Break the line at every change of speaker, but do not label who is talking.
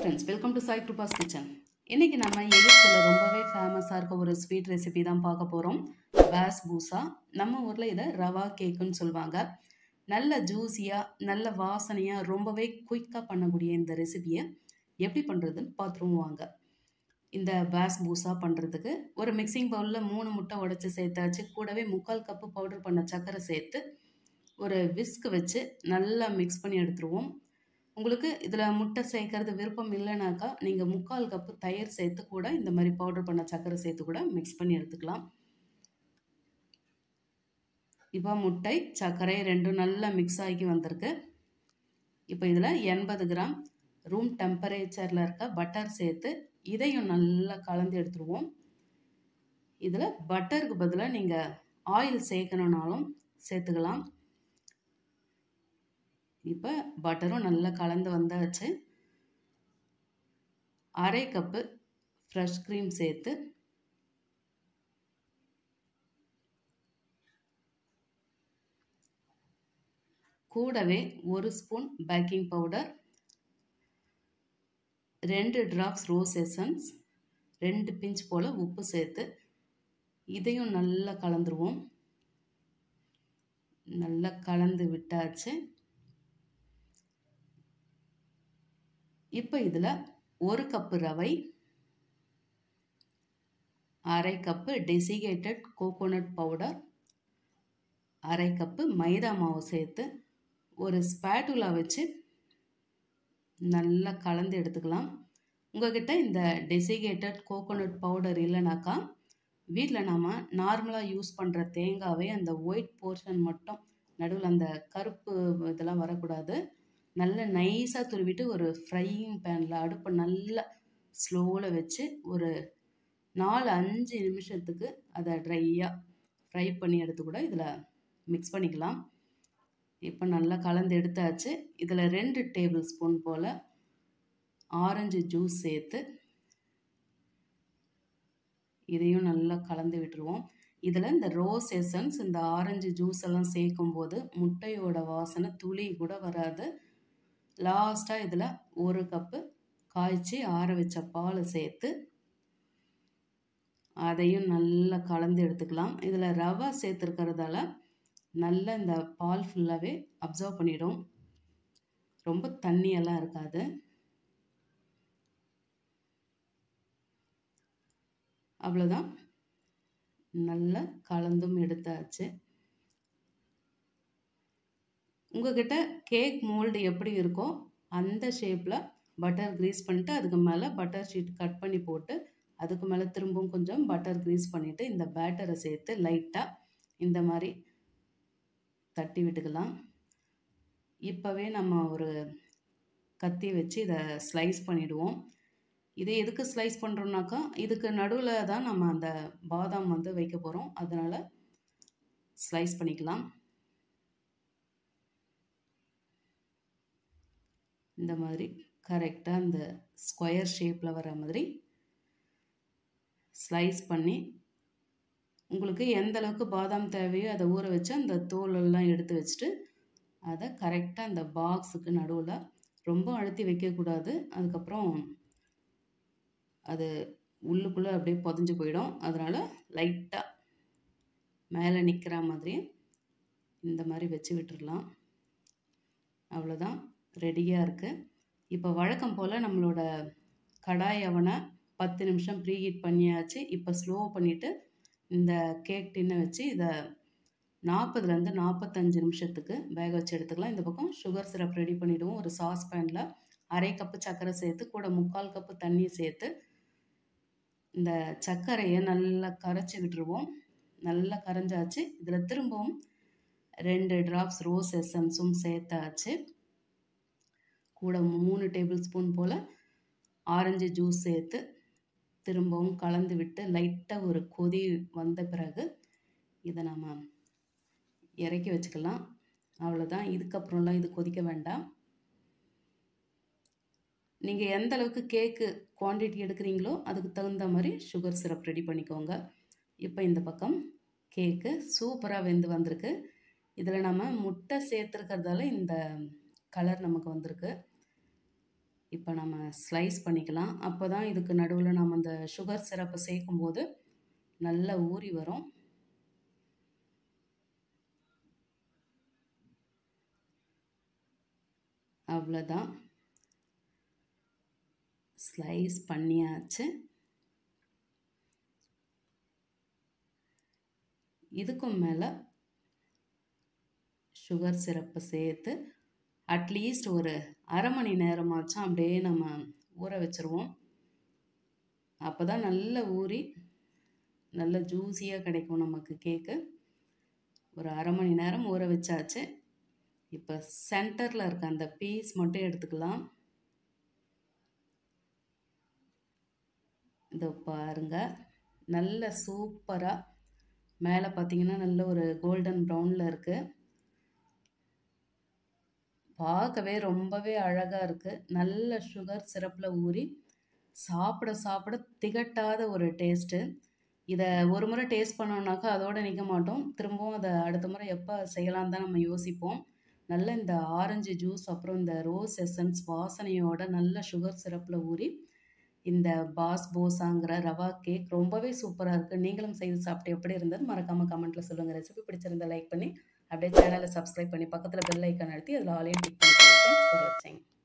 Friends, welcome to Sai Kirupa's kitchen. இன்றைக்கி நம்ம எகிப்தில் ரொம்பவே ஃபேமஸாக இருக்க ஒரு ஸ்வீட் ரெசிபி தான் பார்க்க போகிறோம். பாஸ்பூசா. நம்ம ஊரில் இதை ரவா கேக்குன்னு சொல்லுவாங்க. நல்ல ஜூஸியாக, நல்ல வாசனையாக, ரொம்பவே குயிக்காக பண்ணக்கூடிய இந்த ரெசிபியை எப்படி பண்ணுறதுன்னு பார்த்துருவோம் வாங்க. இந்த பாஸ்பூசா பண்ணுறதுக்கு ஒரு மிக்சிங் பவுலில் 3 முட்டை உடைச்சி சேர்த்தாச்சு. கூடவே 3/4 கப்பு பவுடர் பண்ண சர்க்கரை சேர்த்து ஒரு விஸ்க் வச்சு நல்லா மிக்ஸ் பண்ணி எடுத்துருவோம். உங்களுக்கு இதில் முட்டை சேர்க்கறது விருப்பம் இல்லைனாக்கா நீங்கள் 3/4 கப்பு தயிர் சேர்த்து கூட இந்த மாதிரி பவுடர் பண்ண சர்க்கரை சேர்த்து கூட மிக்ஸ் பண்ணி எடுத்துக்கலாம். இப்போ முட்டை சர்க்கரை ரெண்டும் நல்லா மிக்ஸ் ஆகி வந்திருக்கு. இப்போ இதில் 80 கிராம் ரூம் டெம்பரேச்சரில் இருக்க பட்டர் சேர்த்து இதையும் நல்லா கலந்து எடுத்துருவோம். இதில் பட்டருக்கு பதிலாக நீங்கள் ஆயில் சேர்க்கணுன்னாலும் சேர்த்துக்கலாம். இப்போ பட்டரும் நல்லா கலந்து வந்தாச்சு. 1/2 கப்பு ஃப்ரெஷ் க்ரீம் சேர்த்து கூடவே 1 spoon baking powder, 2 drops rose essence, 2 pinch போல் உப்பு சேர்த்து இதையும் நல்லா கலந்துருவோம். நல்லா கலந்து விட்டாச்சு. இப்போ இதில் 1 கப்பு ரவை, 1/2 cup desiccated coconut powder, 1/2 cup மைதா மாவு சேர்த்து ஒரு ஸ்பேட்டுலா வச்சு நல்லா கலந்து எடுத்துக்கலாம். உங்கள்கிட்ட இந்த டெசிகேட்டட் கோகோனட் பவுடர் இல்லைனாக்கா வீட்டில் நாம் நார்மலாக யூஸ் பண்ணுற தேங்காவே அந்த ஒயிட் போர்ஷன் மட்டும், நடுவில் அந்த கருப்பு இதெல்லாம் வரக்கூடாது, நல்ல நைஸாக துருவிட்டு ஒரு ஃப்ரையிங் பேனில் அடுப்பை நல்லா ஸ்லோவில் வச்சு ஒரு 4-5 நிமிஷத்துக்கு அதை ட்ரையாக ஃப்ரை பண்ணி எடுத்து கூட இதில் மிக்ஸ் பண்ணிக்கலாம். இப்போ நல்லா கலந்து எடுத்தாச்சு. இதில் 2 டேபிள் ஸ்பூன் போல் ஆரஞ்சு ஜூஸ் சேர்த்து இதையும் நல்லா கலந்து விட்டுருவோம். இதில் இந்த ரோஸ் எசன்ஸ், இந்த ஆரஞ்சு ஜூஸ் எல்லாம் சேர்க்கும் போது முட்டையோட வாசனை துளி கூட வராது. லாஸ்ட்டாக இதில் 1 கப்பு காய்ச்சி ஆற வச்ச பால் சேர்த்து அதையும் நல்லா கலந்து எடுத்துக்கலாம். இதில் ரவை சேர்த்துருக்கிறதால நல்லா இந்த பால் ஃபுல்லாகவே அப்சர்வ் பண்ணிடும், ரொம்ப தண்ணியெல்லாம் இருக்காது. அவ்வளோதான், நல்லா கலந்தும் எடுத்தாச்சு. உங்கள்கிட்ட கேக் மோல்டு எப்படி இருக்கோ அந்த ஷேப்பில் பட்டர் க்ரீஸ் பண்ணிட்டு அதுக்கு மேலே பட்டர் ஷீட் கட் பண்ணி போட்டு அதுக்கு மேலே திரும்பவும் கொஞ்சம் பட்டர் க்ரீஸ் பண்ணிவிட்டு இந்த பேட்டரை சேர்த்து லைட்டாக இந்த மாதிரி தட்டி விட்டுக்கலாம். இப்போவே நம்ம ஒரு கத்தி வச்சு இதை ஸ்லைஸ் பண்ணிவிடுவோம். இதை எதுக்கு ஸ்லைஸ் பண்ணுறோம்னாக்கா இதுக்கு நடுவில் தான் நம்ம அந்த பாதாம் வைக்க போகிறோம், அதனால் ஸ்லைஸ் பண்ணிக்கலாம். இந்த மாதிரி கரெக்டாக அந்த ஸ்கொயர் ஷேப்பில் வர மாதிரி ஸ்லைஸ் பண்ணி உங்களுக்கு எந்த அளவுக்கு பாதாம் தேவையோ அதை ஊற வச்சு அந்த தோலெல்லாம் எடுத்து வச்சுட்டு அதை கரெக்டாக அந்த பாக்ஸுக்கு நடுவில் ரொம்ப அழுத்தி வைக்கக்கூடாது. அதுக்கப்புறம் அது உள்ளுக்குள்ளே அப்படியே புதஞ்சு போயிடும். அதனால் லைட்டாக மேலே நிற்கிற மாதிரி இந்த மாதிரி வச்சு விட்டுடலாம். அவ்வளோதான், ரெடியாக இருக்குது. இப்போ வழக்கம் போல் நம்மளோட கடாய் அவனை 10 நிமிஷம் ப்ரீ ஹீட் பண்ணியாச்சு. இப்போ ஸ்லோ பண்ணிவிட்டு இந்த கேக் டின்னை வச்சு இதை 40லேருந்து 45 நிமிஷத்துக்கு வேக வச்சு எடுத்துக்கலாம். இந்த பக்கம் சுகர் சிரப் ரெடி பண்ணிவிடுவோம். ஒரு சாஸ் பேனில் 1/2 கப்பு சர்க்கரை சேர்த்து கூட 3/4 கப்பு தண்ணி சேர்த்து இந்த சர்க்கரையை நல்லா கரைச்சி விட்டுருவோம். நல்லா கரைஞ்சாச்சு. இதில் திரும்பவும் 2 டிராப்ஸ் ரோஸ் எசன்ஸும் சேர்த்தாச்சு. கூட 3 டேபிள் ஸ்பூன் போல் ஆரஞ்சு ஜூஸ் சேர்த்து திரும்பவும் கலந்து விட்டு லைட்டாக ஒரு கொதி வந்த பிறகு இதை நம்ம இறக்கி வச்சுக்கலாம். அவ்வளோதான், இதுக்கப்புறம்லாம் இது கொதிக்க வேண்டாம். நீங்கள் எந்த அளவுக்கு கேக்கு குவான்டிட்டி எடுக்கிறீங்களோ அதுக்கு தகுந்த மாதிரி சுகர் சிரப் ரெடி பண்ணிக்கோங்க. இப்போ இந்த பக்கம் கேக்கு சூப்பராக வெந்து வந்திருக்கு. இதில் நம்ம முட்டை சேர்த்துருக்கிறதால இந்த கலர் நமக்கு வந்திருக்கு. இப்போ நம்ம ஸ்லைஸ் பண்ணிக்கலாம். அப்போ தான் இதுக்கு நடுவில் நம்ம இந்த சுகர் சிரப்பை சேர்க்கும்போது நல்லா ஊறி வரும். அவ்வளோதான், ஸ்லைஸ் பண்ணியாச்சு. இதுக்கும் மேலே சுகர் சிரப்பை சேர்த்து அட்லீஸ்ட் ஒரு அரை மணி நேரமாச்சும் அப்படியே நம்ம ஊற வச்சுருவோம். அப்போ தான் நல்லா ஊறி நல்ல ஜூஸியாக கிடைக்கும் நமக்கு கேக்கு. ஒரு அரை மணி நேரம் ஊற வச்சாச்சு. இப்போ சென்டரில் இருக்க அந்த பீஸ் மட்டும் எடுத்துக்கலாம். இதோ பாருங்க, நல்ல சூப்பராக மேலே பார்த்தீங்கன்னா நல்ல ஒரு கோல்டன் ப்ரௌனில் இருக்குது. பார்க்கவே ரொம்பவே அழகாக இருக்குது. நல்ல சுகர் சிரப்பில் ஊறி சாப்பிட சாப்பிட திகட்டாத ஒரு டேஸ்ட்டு. இதை ஒரு முறை டேஸ்ட் பண்ணோம்னாக்கா அதோடு நிற்க மாட்டோம். திரும்பவும் அதை அடுத்த முறை எப்போ செய்யலாம் தான் நம்ம யோசிப்போம். நல்ல இந்த ஆரஞ்சு ஜூஸ் அப்புறம் இந்த ரோஸ் எசன்ஸ் வாசனையோட நல்ல சுகர் சிரப்பில் ஊறி இந்த பாஸ்போசாங்கிற ரவா கேக் ரொம்பவே சூப்பராக இருக்குது. நீங்களும் செய்து சாப்பிட்டு எப்படி இருந்தது மறக்காமல் கமெண்ட்டில் சொல்லுங்கள். ரெசிபி பிடிச்சிருந்தா லைக் பண்ணி அப்படியே சேனலை சப்ஸ்கிரைப் பண்ணி பக்கத்தில் பெல் ஐக்கான் அழுத்தி அதில் ஆலையும் கிளிக் பண்ணிக்கோங்க. தேங்க்ஸ் ஃபார் வாட்சிங்.